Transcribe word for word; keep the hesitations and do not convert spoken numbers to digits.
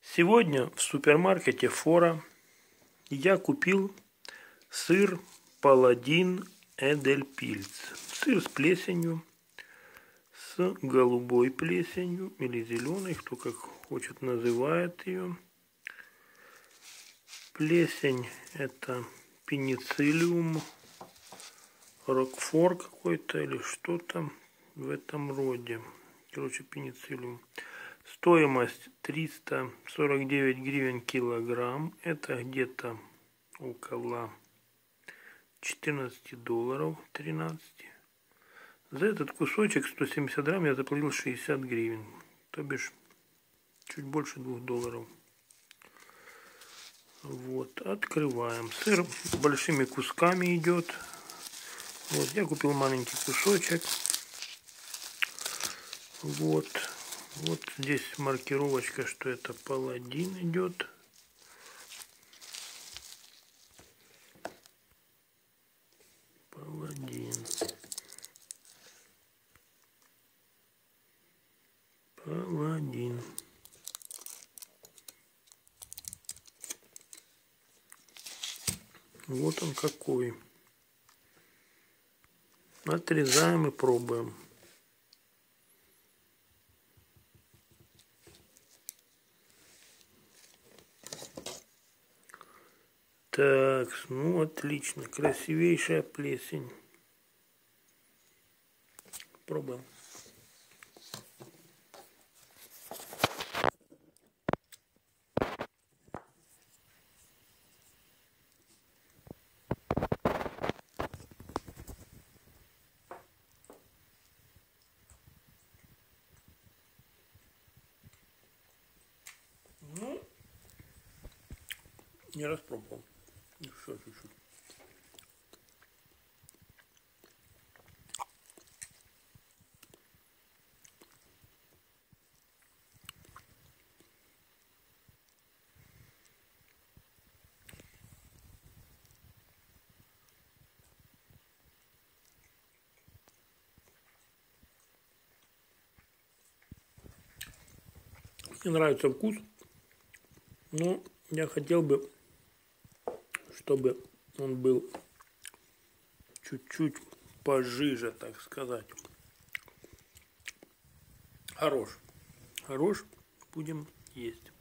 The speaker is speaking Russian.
Сегодня в супермаркете Фора я купил сыр Паладин Эдельпильц. Сыр с плесенью, с голубой плесенью или зеленой, кто как хочет называет ее. Плесень это пенициллиум, рокфор какой-то или что-то в этом роде. Короче, пенициллиум. Стоимость триста сорок девять гривен килограмм. Это где-то около четырнадцати долларов, тринадцати. За этот кусочек сто семьдесят грамм я заплатил шестьдесят гривен. То бишь чуть больше двух долларов. Вот, открываем. Сыр большими кусками идет. Вот, я купил маленький кусочек. Вот. Вот здесь маркировочка, что это Паладин идет. Паладин. Паладин. Вот он какой. Отрезаем и пробуем. Так, ну отлично, красивейшая плесень. Пробуем. Ну, не распробовал. Еще чуть-чуть. Мне нравится вкус, но я хотел бы, чтобы он был чуть-чуть пожиже, так сказать. Хорош. Хорош. Будем есть.